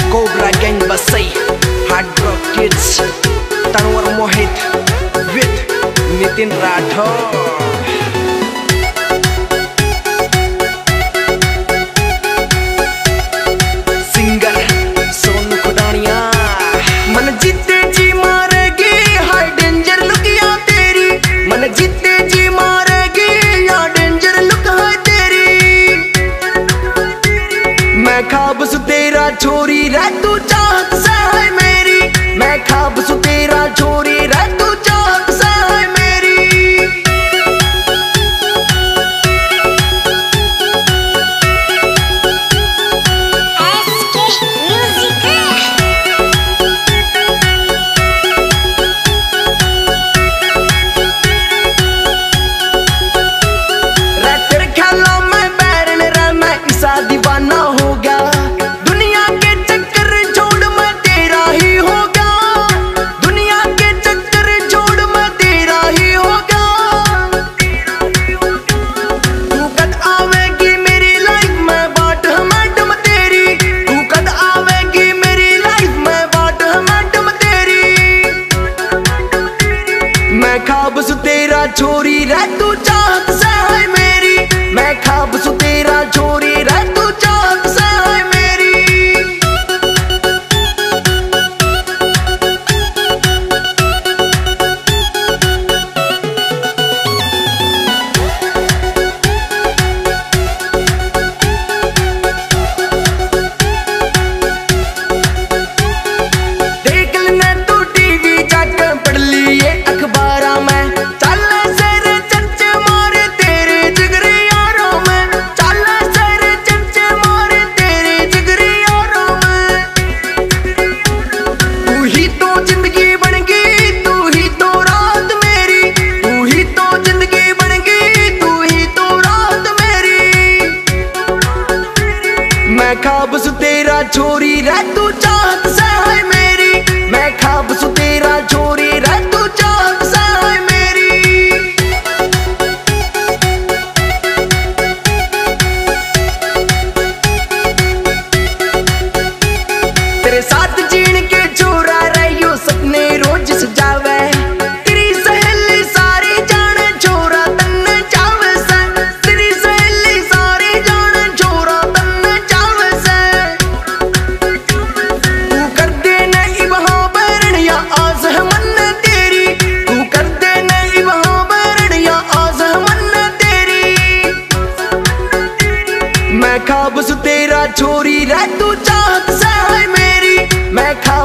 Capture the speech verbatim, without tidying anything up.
Cobra Gang Basay, Hard Rock Kids, Tanwar Mohit with Nitin Rathod. ख्वाब सु तेरा छोरी रह तू चाहत से है मेरी, मैं ख्वाब सु तेरा छोरी रह तू चाहत से है मेरी। रह तेरे ख्यालों में बैरन रह मैं इसा दीवाना हो गया, दुनिया के चक्कर छोड़ मैं तेरा ही हो गया, दुनिया के चक्कर छोड़ मैं तेरा ही हो गया। तू कद आवेगी मेरी लाइफ में बाट मैडम तेरी, तू कद आवेगी मेरी लाइफ में बाट मैडम तेरी। मैं ख्वाब सु तेरा छोरी रह तू चाहत से है मेरी, मैं ख्वाब सु तेरा छोरी रह तू चाहत से है मेरी। देख लेना तू टीवी जाकर पढ़ लिए अखबारा में, चल सर चर्चे मारे तेरे जिगरी यारों में, चल सर चर्चे मारे तेरे जिगरी यारों में। तू ही तो जिंदगी बन गई, तू ही तो रात मेरी, तू ही तो जिंदगी बन गई, तू ही तो रात मेरी। मैं ख्वाब सु तेरा छोरी रह तू चाहत से है मेरी, मैं ख्वाब सु तेरा छोरी रह तू चाहत से है मेरी। तेरे साथ जीण के छोरा रहियो सपने रोज सजावे, तेरी सहेली सारी जाने छोरा तन्ने चावे से, तेरी सहेली सारी जाने छोरा तन्ने चावे से। तू कर दे नहीं वहाँ बैरनिया आज है मन तेरी, तू कर दे नहीं वहाँ बैरनिया आज है मन तेरी। मैं ख्वाब सु तेरा छोरी रह तू चाहत से है मेरी, मैं ख्वाब